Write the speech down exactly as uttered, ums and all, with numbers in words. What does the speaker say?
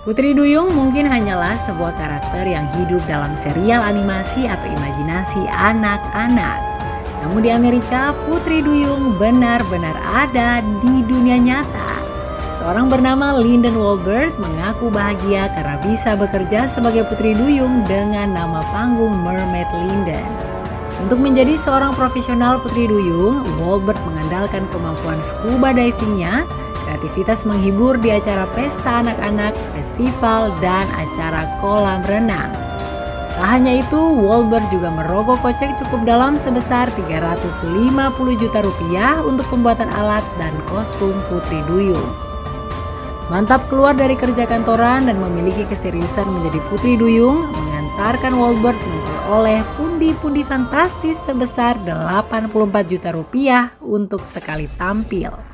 Putri Duyung mungkin hanyalah sebuah karakter yang hidup dalam serial animasi atau imajinasi anak-anak. Namun di Amerika, Putri Duyung benar-benar ada di dunia nyata. Seorang bernama Linden Wolbert mengaku bahagia karena bisa bekerja sebagai Putri Duyung dengan nama panggung Mermaid Linden. Untuk menjadi seorang profesional Putri Duyung, Wolbert mengandalkan kemampuan scuba divingnya, kreativitas menghibur di acara pesta anak-anak, festival, dan acara kolam renang. Tak hanya itu, Wolbert juga merogoh kocek cukup dalam sebesar tiga ratus lima puluh juta rupiah untuk pembuatan alat dan kostum Putri Duyung. Mantap keluar dari kerja kantoran dan memiliki keseriusan menjadi Putri Duyung mengantarkan Wolbert memperoleh pundi-pundi fantastis sebesar delapan puluh empat juta rupiah untuk sekali tampil.